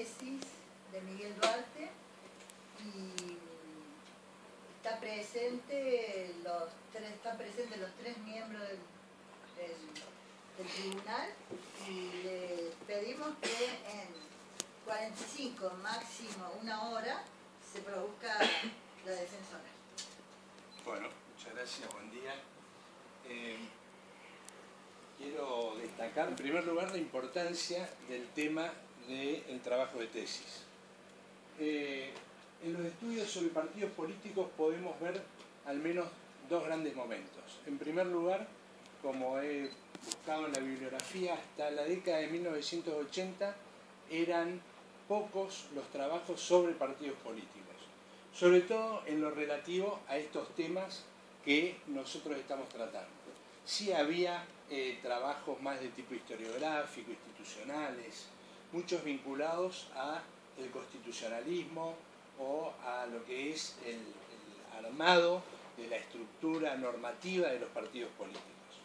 tesis de Miguel Duarte y están presentes los tres miembros del tribunal y le pedimos que en 45, máximo una hora, se produzca la defensora. Bueno, muchas gracias, buen día. Quiero destacar en primer lugar la importancia del tema del trabajo de tesis. En los estudios sobre partidos políticos podemos ver al menos dos grandes momentos. En primer lugar, como he buscado en la bibliografía, hasta la década de 1980 eran pocos los trabajos sobre partidos políticos, sobre todo en lo relativo a estos temas que nosotros estamos tratando. Sí había trabajos más de tipo historiográfico, institucionales, muchos vinculados al constitucionalismo o a lo que es el armado de la estructura normativa de los partidos políticos.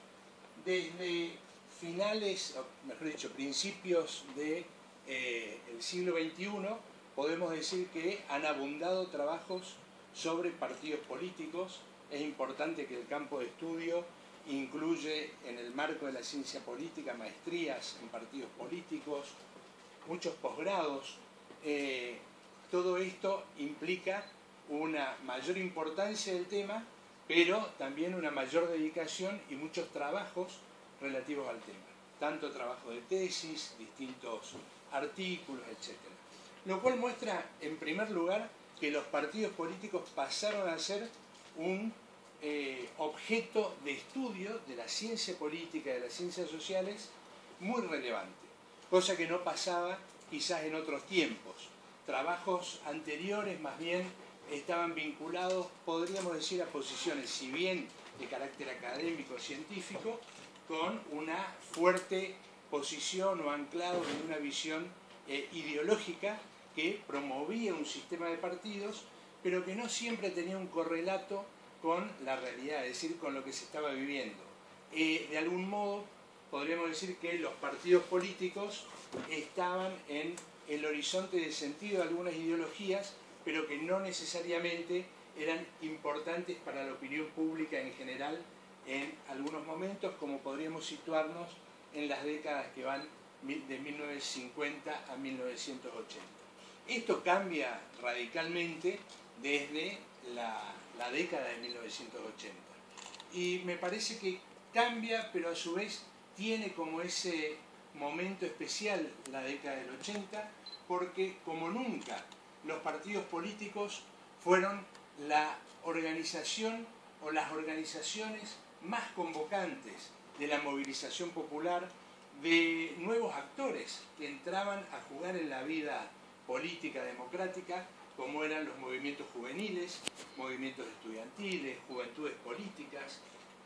Desde finales, o mejor dicho, principios del siglo XXI, podemos decir que han abundado trabajos sobre partidos políticos. Es importante que el campo de estudio incluye en el marco de la ciencia política maestrías en partidos políticos, muchos posgrados. Todo esto implica una mayor importancia del tema, pero también una mayor dedicación y muchos trabajos relativos al tema. Tanto trabajo de tesis, distintos artículos, etc. Lo cual muestra, en primer lugar, que los partidos políticos pasaron a ser un objeto de estudio de la ciencia política y de las ciencias sociales muy relevante, cosa que no pasaba quizás en otros tiempos. Trabajos anteriores más bien estaban vinculados, podríamos decir, a posiciones, si bien de carácter académico, científico, con una fuerte posición o anclado en una visión ideológica que promovía un sistema de partidos, pero que no siempre tenía un correlato con la realidad, es decir, con lo que se estaba viviendo. De algún modo, podríamos decir que los partidos políticos estaban en el horizonte de sentido de algunas ideologías, pero que no necesariamente eran importantes para la opinión pública en general en algunos momentos, como podríamos situarnos en las décadas que van de 1950 a 1980. Esto cambia radicalmente desde la década de 1980. Y me parece que cambia, pero a su vez tiene como ese momento especial la década del 80, porque como nunca los partidos políticos fueron la organización o las organizaciones más convocantes de la movilización popular, de nuevos actores que entraban a jugar en la vida política democrática, como eran los movimientos juveniles, movimientos estudiantiles, juventudes políticas,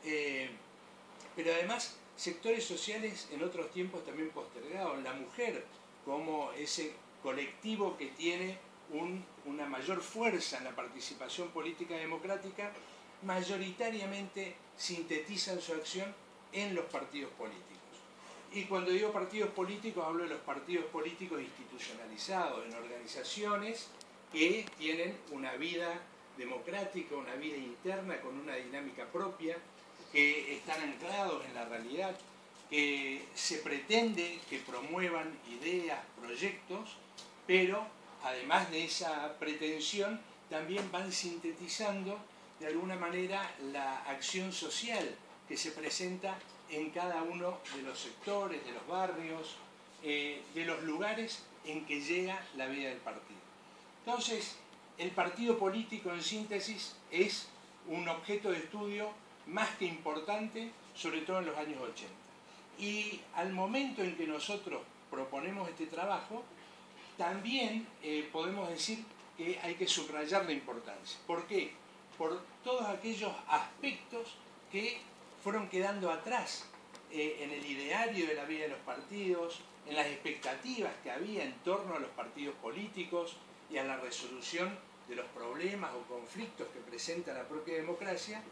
pero además sectores sociales en otros tiempos también postergados, la mujer como ese colectivo que tiene una mayor fuerza en la participación política democrática, mayoritariamente sintetizan su acción en los partidos políticos. Y cuando digo partidos políticos, hablo de los partidos políticos institucionalizados, en organizaciones que tienen una vida democrática, una vida interna con una dinámica propia, que están anclados en la realidad, que se pretende que promuevan ideas, proyectos, pero además de esa pretensión, también van sintetizando de alguna manera la acción social que se presenta en cada uno de los sectores, de los barrios, de los lugares en que llega la vida del partido. Entonces, el partido político, en síntesis, es un objeto de estudio más que importante, sobre todo en los años 80. Y al momento en que nosotros proponemos este trabajo, también podemos decir que hay que subrayar la importancia. ¿Por qué? Por todos aquellos aspectos que fueron quedando atrás en el ideario de la vida de los partidos, en las expectativas que había en torno a los partidos políticos y a la resolución de los problemas o conflictos que presenta la propia democracia.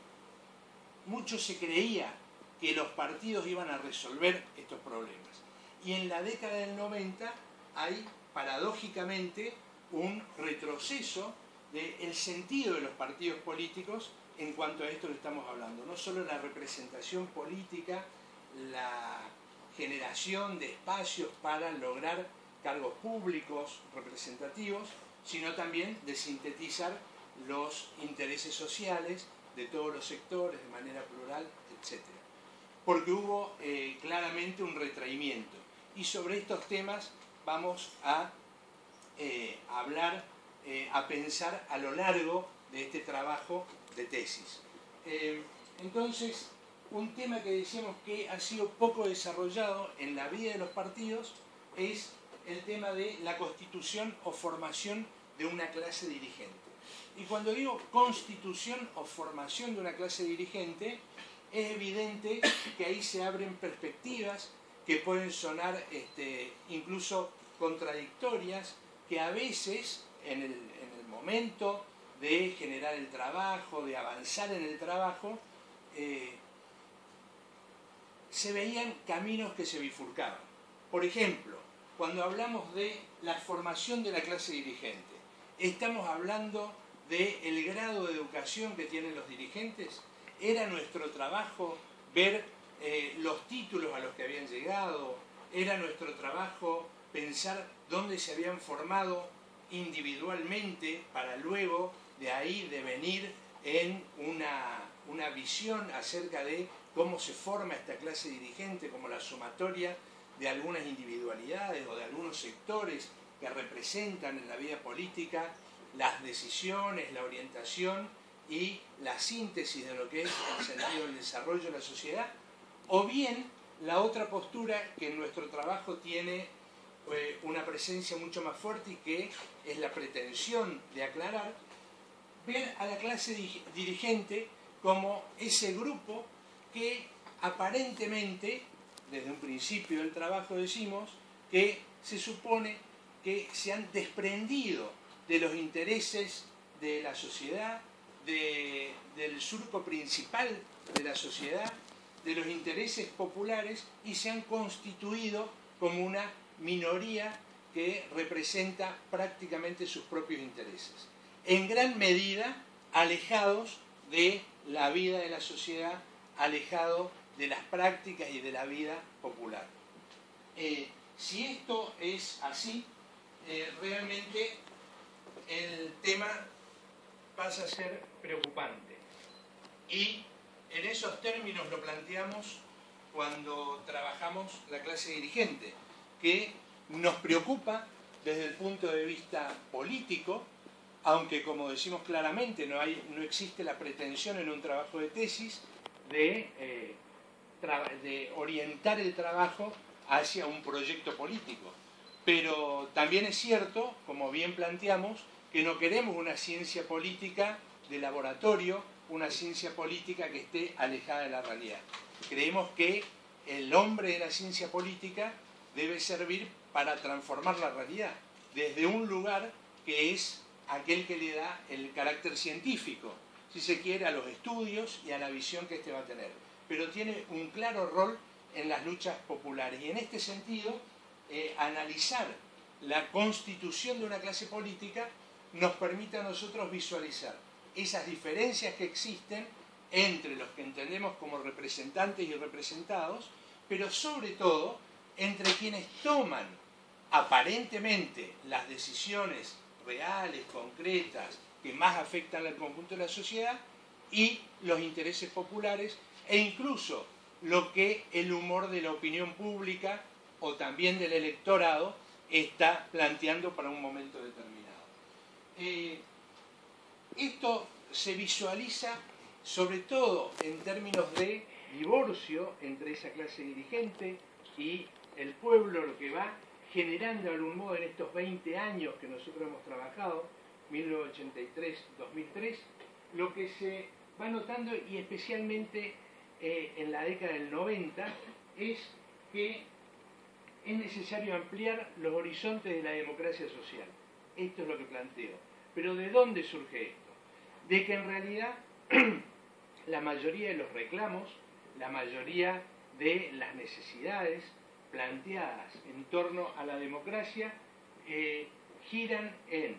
Mucho se creía que los partidos iban a resolver estos problemas. y en la década del 90 hay paradójicamente un retroceso del sentido de los partidos políticos en cuanto a esto que estamos hablando. No solo la representación política, la generación de espacios para lograr cargos públicos representativos, sino también de sintetizar los intereses sociales de todos los sectores de manera plural, etc. Porque hubo claramente un retraimiento. Y sobre estos temas vamos a hablar, a pensar a lo largo de este trabajo de tesis. Entonces, un tema que decíamos que ha sido poco desarrollado en la vida de los partidos es el tema de la constitución o formación de una clase dirigente. Y cuando digo constitución o formación de una clase dirigente, es evidente que ahí se abren perspectivas que pueden sonar incluso contradictorias, que a veces en el momento de generar el trabajo, de avanzar en el trabajo, se veían caminos que se bifurcaban. Por ejemplo, cuando hablamos de la formación de la clase dirigente, ¿estamos hablando del grado de educación que tienen los dirigentes? ¿Era nuestro trabajo ver los títulos a los que habían llegado? ¿Era nuestro trabajo pensar dónde se habían formado individualmente para luego de ahí devenir en una visión acerca de cómo se forma esta clase dirigente como la sumatoria de algunas individualidades o de algunos sectores que representan en la vida política las decisiones, la orientación y la síntesis de lo que es el sentido del desarrollo de la sociedad? O bien la otra postura que en nuestro trabajo tiene una presencia mucho más fuerte y que es la pretensión de aclarar, ver a la clase dirigente como ese grupo que aparentemente, desde un principio del trabajo decimos, que se supone que se han desprendido de los intereses de la sociedad, del surco principal de la sociedad, de los intereses populares, y se han constituido como una minoría que representa prácticamente sus propios intereses, en gran medida alejados de la vida de la sociedad, alejados de las prácticas y de la vida popular. Si esto es así, realmente el tema pasa a ser preocupante. Y en esos términos lo planteamos cuando trabajamos la clase dirigente, que nos preocupa desde el punto de vista político, aunque como decimos claramente no existe la pretensión en un trabajo de tesis de orientar el trabajo hacia un proyecto político. Pero también es cierto, como bien planteamos, que no queremos una ciencia política de laboratorio, una ciencia política que esté alejada de la realidad. Creemos que el hombre de la ciencia política debe servir para transformar la realidad, desde un lugar que es aquel que le da el carácter científico, si se quiere, a los estudios y a la visión que éste va a tener. Pero tiene un claro rol en las luchas populares. Y en este sentido, analizar la constitución de una clase política nos permite a nosotros visualizar esas diferencias que existen entre los que entendemos como representantes y representados, pero sobre todo entre quienes toman aparentemente las decisiones reales, concretas, que más afectan al conjunto de la sociedad, y los intereses populares, e incluso lo que el humor de la opinión pública o también del electorado está planteando para un momento determinado. Esto se visualiza sobre todo en términos de divorcio entre esa clase dirigente y el pueblo, lo que va generando de algún modo en estos 20 años que nosotros hemos trabajado, 1983-2003, lo que se va notando, y especialmente en la década del 90, es que es necesario ampliar los horizontes de la democracia social. Esto es lo que planteo. Pero ¿de dónde surge esto? De que en realidad la mayoría de los reclamos, la mayoría de las necesidades planteadas en torno a la democracia giran en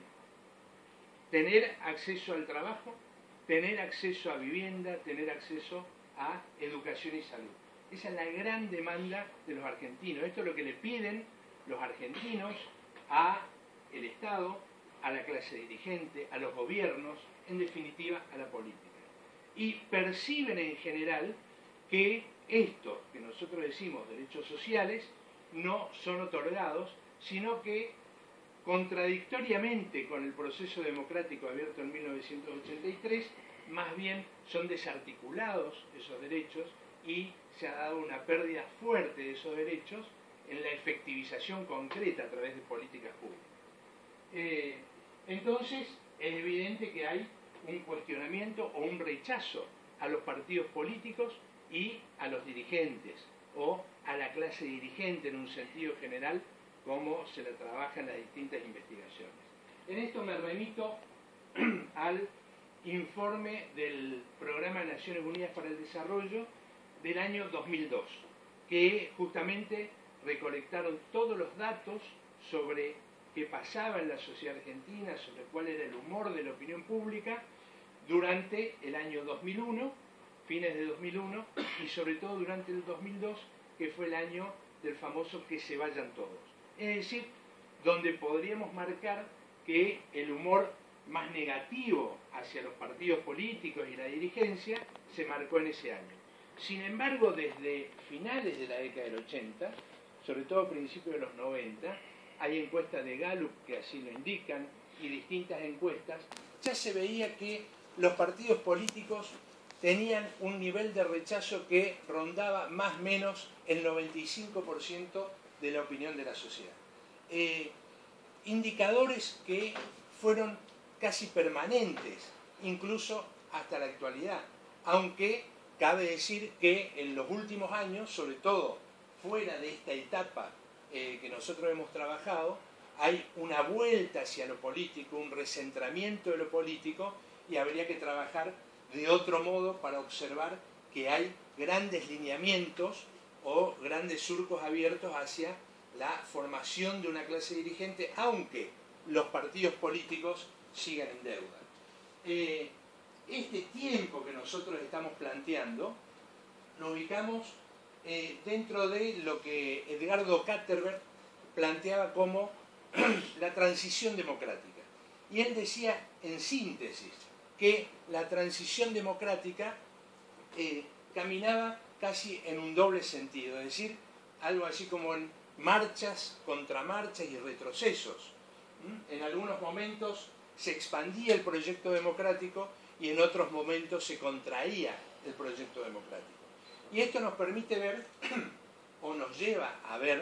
tener acceso al trabajo, tener acceso a vivienda, tener acceso a educación y salud. Esa es la gran demanda de los argentinos. Esto es lo que le piden los argentinos al Estado, a la clase dirigente, a los gobiernos, en definitiva a la política. Y perciben en general que esto que nosotros decimos derechos sociales no son otorgados, sino que contradictoriamente con el proceso democrático abierto en 1983, más bien son desarticulados esos derechos y se ha dado una pérdida fuerte de esos derechos en la efectivización concreta a través de políticas públicas. Entonces, es evidente que hay un cuestionamiento o un rechazo a los partidos políticos y a los dirigentes, o a la clase dirigente en un sentido general, como se la trabaja en las distintas investigaciones. En esto me remito al informe del Programa de Naciones Unidas para el Desarrollo del año 2002, que justamente recolectaron todos los datos sobre qué pasaba en la sociedad argentina, sobre cuál era el humor de la opinión pública durante el año 2001, fines de 2001, y sobre todo durante el 2002, que fue el año del famoso que se vayan todos. Es decir, donde podríamos marcar que el humor más negativo hacia los partidos políticos y la dirigencia se marcó en ese año. Sin embargo, desde finales de la década del 80, sobre todo a principios de los 90, hay encuestas de Gallup que así lo indican y distintas encuestas, ya se veía que los partidos políticos tenían un nivel de rechazo que rondaba más o menos el 95% de la opinión de la sociedad. Indicadores que fueron casi permanentes, incluso hasta la actualidad, aunque cabe decir que en los últimos años, sobre todo fuera de esta etapa que nosotros hemos trabajado, hay una vuelta hacia lo político, un recentramiento de lo político, y habría que trabajar de otro modo para observar que hay grandes lineamientos o grandes surcos abiertos hacia la formación de una clase dirigente, aunque los partidos políticos sigan en deuda. Este tiempo que nosotros estamos planteando lo ubicamos dentro de lo que Edgardo Katterberg planteaba como la transición democrática. Y él decía, en síntesis, que la transición democrática caminaba casi en un doble sentido, es decir, algo así como en marchas, contramarchas y retrocesos. En algunos momentos se expandía el proyecto democrático y en otros momentos se contraía el proyecto democrático. Y esto nos permite ver, o nos lleva a ver,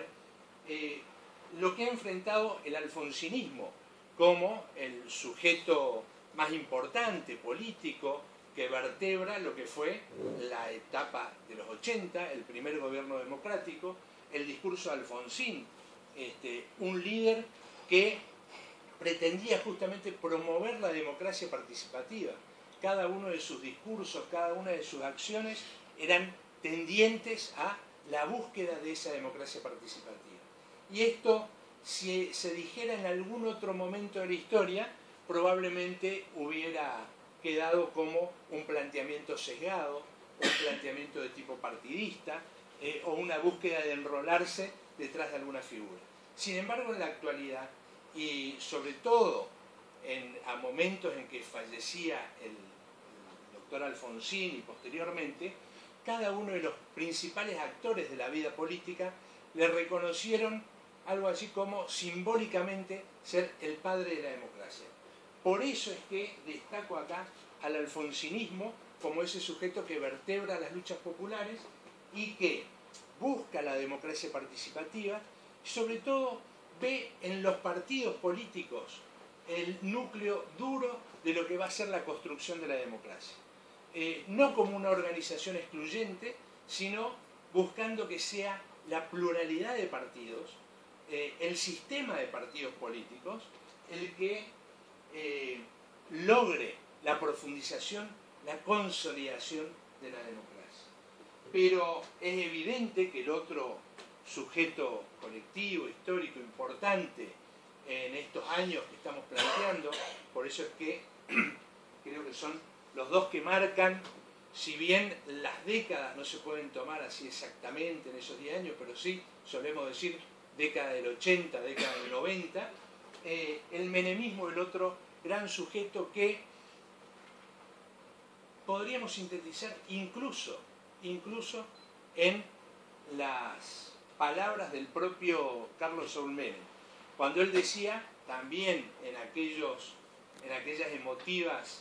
lo que ha enfrentado el alfonsinismo como el sujeto más importante político que vertebra lo que fue la etapa de los 80, el primer gobierno democrático, el discurso de Alfonsín, un líder que pretendía justamente promover la democracia participativa. Cada uno de sus discursos, cada una de sus acciones eran tendientes a la búsqueda de esa democracia participativa. Y esto, si se dijera en algún otro momento de la historia, probablemente hubiera quedado como un planteamiento sesgado, un planteamiento de tipo partidista, o una búsqueda de enrolarse detrás de alguna figura. Sin embargo, en la actualidad, y sobre todo a momentos en que fallecía el doctor Alfonsín y posteriormente, cada uno de los principales actores de la vida política le reconocieron algo así como simbólicamente ser el padre de la democracia. Por eso es que destaco acá al alfonsinismo como ese sujeto que vertebra las luchas populares y que busca la democracia participativa, y sobre todo ve en los partidos políticos el núcleo duro de lo que va a ser la construcción de la democracia. No como una organización excluyente, sino buscando que sea la pluralidad de partidos, el sistema de partidos políticos, el que logre la profundización, la consolidación de la democracia. Pero es evidente que el otro sujeto colectivo, histórico, importante en estos años que estamos planteando. Por eso es que creo que son los dos que marcan, si bien las décadas no se pueden tomar así exactamente en esos 10 años, pero sí solemos decir década del 80, década del 90, el menemismo, el otro gran sujeto que podríamos sintetizar incluso en las palabras del propio Carlos Saúl Menem, cuando él decía también en aquellas emotivas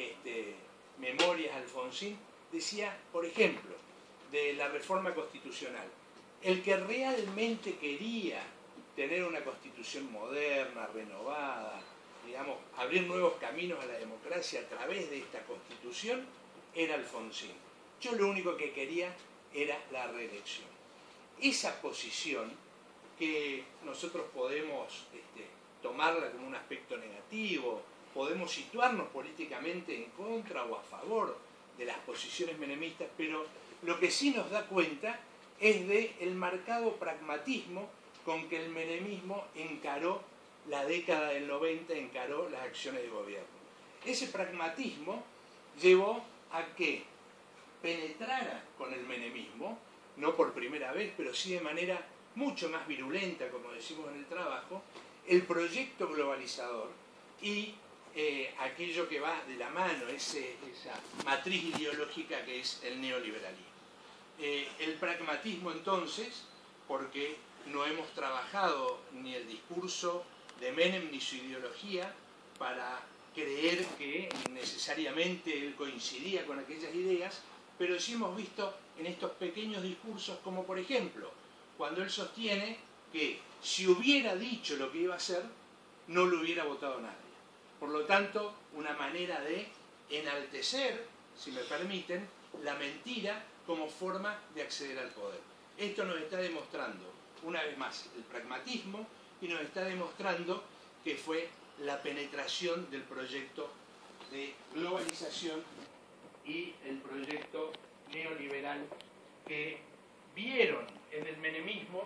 memorias Alfonsín, decía, por ejemplo, de la reforma constitucional, el que realmente quería tener una constitución moderna, renovada, digamos, abrir nuevos caminos a la democracia a través de esta constitución, era Alfonsín. Yo lo único que quería era la reelección. Esa posición, que nosotros podemos tomarla como un aspecto negativo, podemos situarnos políticamente en contra o a favor de las posiciones menemistas, pero lo que sí nos da cuenta es del marcado pragmatismo con que el menemismo encaró la década del 90, encaró las acciones de gobierno. Ese pragmatismo llevó a que penetrara con el menemismo, no por primera vez, pero sí de manera mucho más virulenta, como decimos en el trabajo, el proyecto globalizador y aquello que va de la mano, esa matriz ideológica que es el neoliberalismo. El pragmatismo entonces, porque no hemos trabajado ni el discurso de Menem ni su ideología para creer que necesariamente él coincidía con aquellas ideas, pero sí hemos visto en estos pequeños discursos, como por ejemplo, cuando él sostiene que si hubiera dicho lo que iba a hacer, no lo hubiera votado nadie. Por lo tanto, una manera de enaltecer, si me permiten, la mentira como forma de acceder al poder. Esto nos está demostrando, una vez más, el pragmatismo y nos está demostrando que fue la penetración del proyecto de globalización y el proyecto neoliberal que vieron en el menemismo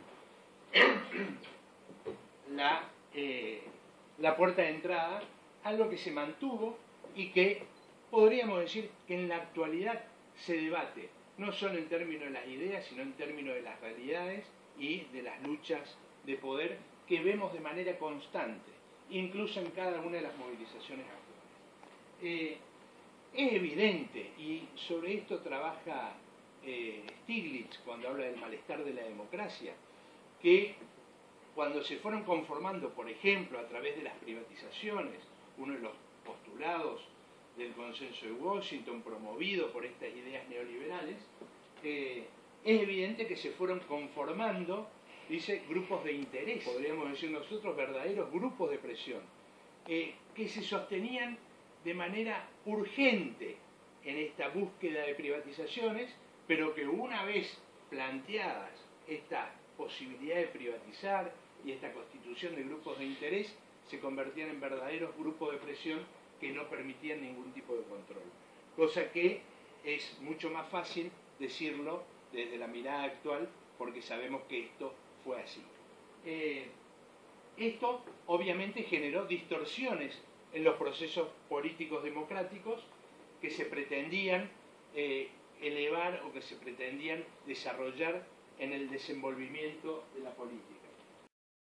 la puerta de entrada, algo que se mantuvo y que podríamos decir que en la actualidad se debate, no solo en términos de las ideas, sino en términos de las realidades y de las luchas de poder que vemos de manera constante, incluso en cada una de las movilizaciones actuales. Es evidente, y sobre esto trabaja Stiglitz cuando habla del malestar de la democracia, que cuando se fueron conformando, por ejemplo, a través de las privatizaciones, uno de los postulados del consenso de Washington promovido por estas ideas neoliberales, es evidente que se fueron conformando, dice, grupos de interés, podríamos decir nosotros, verdaderos grupos de presión, que se sostenían de manera urgente en esta búsqueda de privatizaciones, pero que una vez planteadas esta posibilidad de privatizar y esta constitución de grupos de interés, se convertían en verdaderos grupos de presión que no permitían ningún tipo de control. Cosa que es mucho más fácil decirlo desde la mirada actual, porque sabemos que esto fue así. Esto obviamente generó distorsiones en los procesos políticos democráticos que se pretendían elevar o que se pretendían desarrollar en el desenvolvimiento de la política.